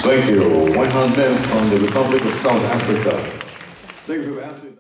Thank you, Wiehann Mentz from the Republic of South Africa. Thank you for asking.